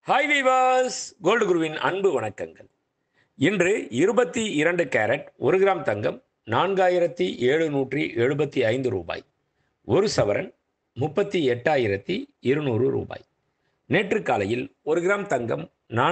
Hi viewers, gold குருவின் அன்பு வணக்கங்கள். இன்று 22 கேரட் 1 கிராம் தங்கம் 4775 ரூபாய். ஒரு சவரன் 38,200 ரூபாய். நேற்று காலையில் 1 கிராம் தங்கம்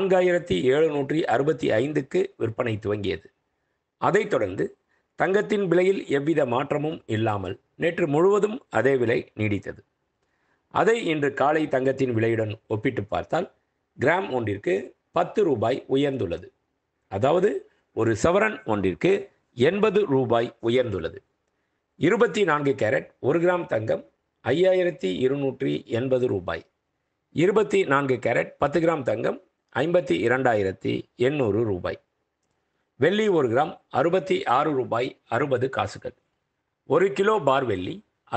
4765க்கு விற்பனை துவங்கியது. அதைத் தொடர்ந்து தங்கத்தின் விலையில் எவ்வித மாற்றமும் இல்லாமல் நேற்று முழுவதும் அதே விலை நீடித்தது. அதை இன்று காலை தங்கத்தின் விலையுடன் ஒப்பிட்டு பார்த்தால் கிராம் ஒன்றிற்கு 10 ரூபாய் உயர்ந்துள்ளது. அதாவது ஒரு சவரன் ஒன்றிற்கு 80 ரூபாய் உயர்ந்துள்ளது. 24 கேரட் 1 கிராம் தங்கம் 5280 ரூபாய். 24 கேரட் 10 கிராம் தங்கம் 52,800 ரூபாய். வெள்ளி 1 கிராம் 66 ரூபாய் 60 காசுகள். 1 கிலோ பார் வெள்ளி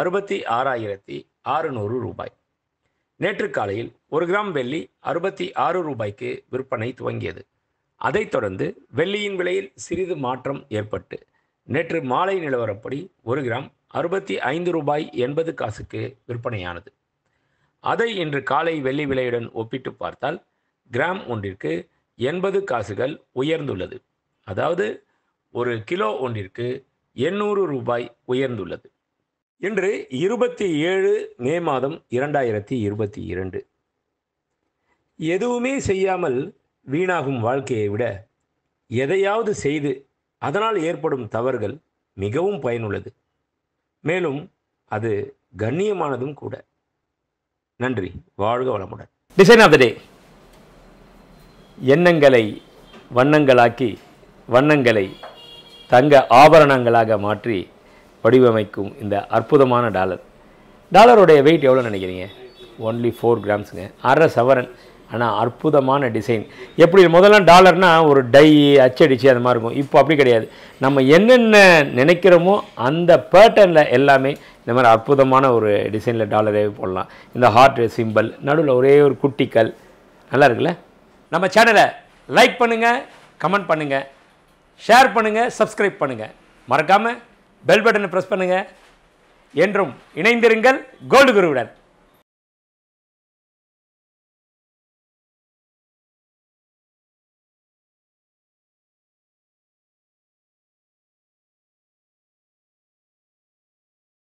66,600 ரூபாய். நேற்று காலையில் 1 கிராம் வெள்ளி 66 ரூபாய்க்கு விற்பனை துவங்கியது. அதைத் தொடர்ந்து வெள்ளியின் விலையில் சிறிது மாற்றம் ஏற்பட்டு நேற்று மாலை நிலவரப்படி 1 கிராம் 65 ரூபாய் 80 காசுக்கு விற்பனையானது. அதை இன்று காலை வெள்ளி விலையுடன் ஒப்பிட்டு பார்த்தால் கிராம் ஒன்றிற்கு 80 காசுகள் உயர்ந்துள்ளது. அதாவது ஒரு கிலோ ஒன்றிற்கு 800 ரூபாய் உயர்ந்துள்ளது. இன்று 27 மே மாதம் 2022. எதுவுமே செய்யாமல் வீணாகும் வாழ்க்கையை விட எதையாவது செய்து அதனால் ஏற்படும் தவறுகள் மிகவும் பயனுள்ளது. மேலும் அது கண்ணியமானதும் கூட. நன்றி. வாழ்க வளமுடன். Design of the day. எண்ணங்களை வண்ணங்களாக்கி வண்ணங்களை தங்க ஆபரணங்களாக மாற்றி வடிவமைக்கும் இந்த அற்புதமான டாலருடைய வெயிட் எவ்வளோ நினைக்கிறீங்க? ஒன்லி 4 கிராம்ஸுங்க. அரை சவரன். ஆனால் அற்புதமான டிசைன். எப்படி முதல்லாம் டாலர்னால் ஒரு டை அச்சடிச்சு அது மாதிரி இருக்கும். இப்போ அப்படி கிடையாது. நம்ம என்னென்ன நினைக்கிறோமோ அந்த பேட்டர்னில் எல்லாமே இந்த மாதிரி அற்புதமான ஒரு டிசைனில் டாலரே போடலாம். இந்த ஹார்ட் சிம்பிள் நடுவில் ஒரே ஒரு குட்டிக்கல் நல்லா இருக்குல்ல? நம்ம சேனலை லைக் பண்ணுங்கள், கமெண்ட் பண்ணுங்கள், ஷேர் பண்ணுங்கள், சப்ஸ்கிரைப் பண்ணுங்கள். மறக்காமல் பெல் பட்டனை ப்ரெஸ் பண்ணுங்கள். என்றும் இணைந்திருங்கள் கோல்டு குருவுடன்.